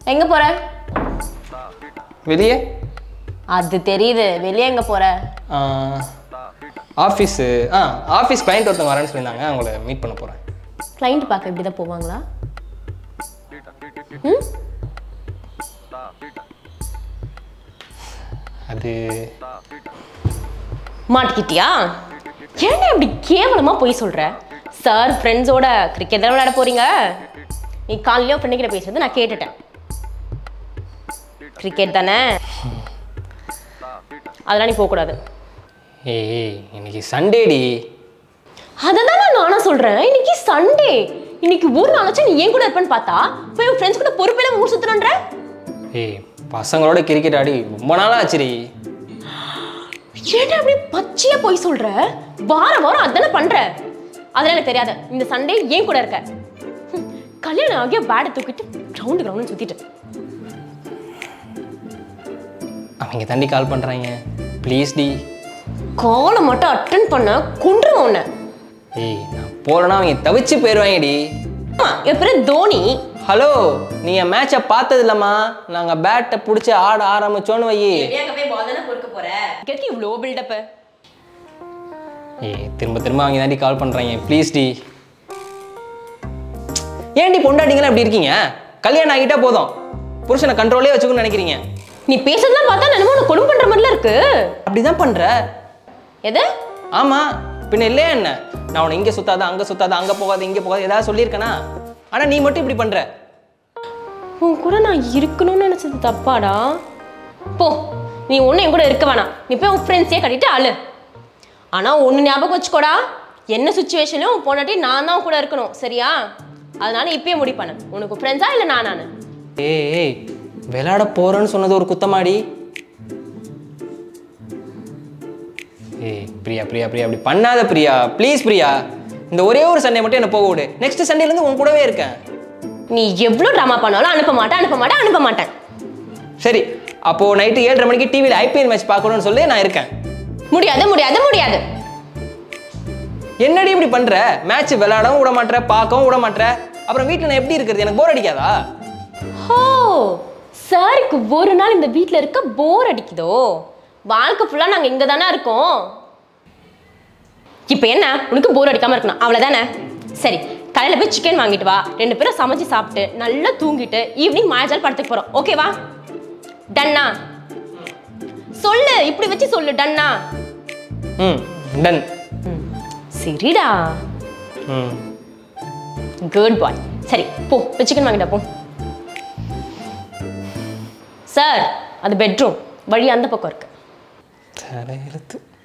எங்க போற? வெளியே. அது தெரியுது. வெளியே எங்க போற? ஆஃபீஸ் ஆஃபீஸ் கிளையண்ட் ஒருத்தவங்க வரேன்னு சொல்லியிருந்தாங்க, அவங்கள மீட் பண்ண போகிறேன். கிளைண்ட் பார்க்க இப்படி தான் போவாங்களா? அது மாட்டிக்கிட்டியா? ஏன்னா இப்படி கேவலமா போய் சொல்ற? சார் ஃப்ரெண்ட்ஸோட கிரிக்கெட் தான் விளையாட போறீங்க. நீ காலையிலயோ ஃப்ரெண்டு கிட்ட பேசுறது நான் கேட்டுட்டேன். கிரிக்கெட் தானே, அதெல்லாம் நீ போகக்கூடாது. ஏய் இன்னைக்கு சண்டேடி. அதான் நானும் சொல்றேன், இன்னைக்கு சண்டே. இன்னைக்கு ஒரு நாளாச்சும் நீ ஏன் கூட இருப்பேன்னு பார்த்தா போய் உன் ஃப்ரெண்ட்ஸ் கூட பொறுப்பெல்லாம் ஊர் சுத்துறன்ற. ஏய் பசங்களோட கிரிக்கெட் ஆடி ரொம்ப நாளா ஆச்சுடி. ஏன்டா அப்படி பச்சையா போய் சொல்ற? வாரம் வாரம் அதானே பண்ற. அதெல்லாம் எனக்கு தெரியாது. இந்த சண்டே ஏன் கூட இருக்க. கல்யாணம் ஆகிய பேடை தூக்கிட்டு ரவுண்டு சுத்திட்டு. அவங்க தாண்டி கால் பண்றாங்க, ப்ளீஸ் டி. காலை மட்டும் அட்டென்ட் பண்ண கொன்றுவேன் உன்னை. ஏய் நான் போறேன்னா அவங்க தவிச்சு போயிடுவாங்கடி. என் பேரு தோனி. ஹலோ, நீ என் மேட்சை பார்த்தது இல்லம்மா. நாங்க பேட்டை பிடிச்சி ஆட ஆரம்பிச்சோன்னு வை. இவ்வளோ பில்டப். ஏய் திரும்ப அவங்க தாண்டி கால் பண்றாங்க, ப்ளீஸ் டி. ஏன்டி பொண்டாட்டிங்களா இப்படி இருக்கீங்க? கல்யாணம் ஆகிட்டா போதும் புருஷனை கண்ட்ரோலே வச்சுக்கணும்னு நினைக்கிறீங்க. நீ பேசுறதெல்லாம் பார்த்தா என்னமோ உன்னை கொடுமை பண்ற மாதிரிலாம் இருக்கு. அப்படிதான் பண்ற. எது? ஆமா பின்ன இல்லையா என்ன? நான் உன்னை இங்கே சுத்தாத அங்கே சுத்தாத அங்கே போகாத இங்கே போகாத ஏதாவது சொல்லியிருக்கேனா? ஆனா நீ மட்டும் இப்படி பண்ற. உன் கூட நான் இருக்கணும்னு நினைச்சது தப்பாடா. போ, நீ ஒன்னும் என் கூட இருக்க வேணாம். நீ போய் உன் ஃப்ரெண்ட்ஸே கட்டிட்டு ஆளு. ஆனா ஒன்று ஞாபகம் வச்சுக்கோடா, என்ன சுச்சுவேஷன்லையும் உன் பொண்டாட்டி நான் தான் கூட இருக்கணும், சரியா? அதனால இப்பயே முடிவு பண்ணு, உனக்கு ஃப்ரெண்ட்ஸா இல்லை நானு? ஏய் விளையாட போறேன்னு சொன்னது ஒரு குத்தமாடி. ஏய் பிரியா பிரியா பிரியா அப்படி பண்ணாத பிரியா, ப்ளீஸ் பிரியா. இந்த ஒரே ஒரு சண்டே மட்டும் என்ன போக விடு. நெக்ஸ்ட் சண்டேலேருந்து உன் கூடவே இருக்கேன். நீ எவ்வளோ ட்ராமா பண்ணாலும் அனுப்ப மாட்டேன். சரி அப்போ நைட்டு 7:30 மணிக்கு டிவியில் ஐபிஎல் மேட்ச் பார்க்கணும்னு சொல்லி நான் இருக்கேன். முடியாது. என்னடி இப்படி பண்ற? மேட்ச் விளையாடவும் விட மாட்டேற, பார்க்கவும் விட மாட்டேற. அப்புறம் வீட்டில் நான் எப்படி இருக்கிறது? எனக்கு போர் அடிக்காதா? ஓ, சாருக்கு ஒரு நாள் இந்த வீட்டில் இருக்க போர் அடிக்குதோ? வாழ்க்கை ஃபுல்லாக நாங்கள் இங்கே தானே இருக்கோம். இப்போ என்ன உனக்கு போர் அடிக்காமல் இருக்கணும், அவ்வளோதானே? சரி, காலையில் போய் சிக்கன் வாங்கிட்டு வா. 2 பேரும் சமைச்சு சாப்பிட்டு நல்லா தூங்கிட்டு ஈவினிங் மாயாஜால் படத்துக்கு போகிறோம், ஓகேவா? டன்னா? சொல்லு, இப்படி வச்சு சொல்லு. டன்னா? டன். சரிடா. Good bye. சரி போ, சிக்கன் வாங்கிட்டா போ. சார், அது பெட்ரூம், வழி அந்த பக்கம் இருக்கு. தலையெழுத்து.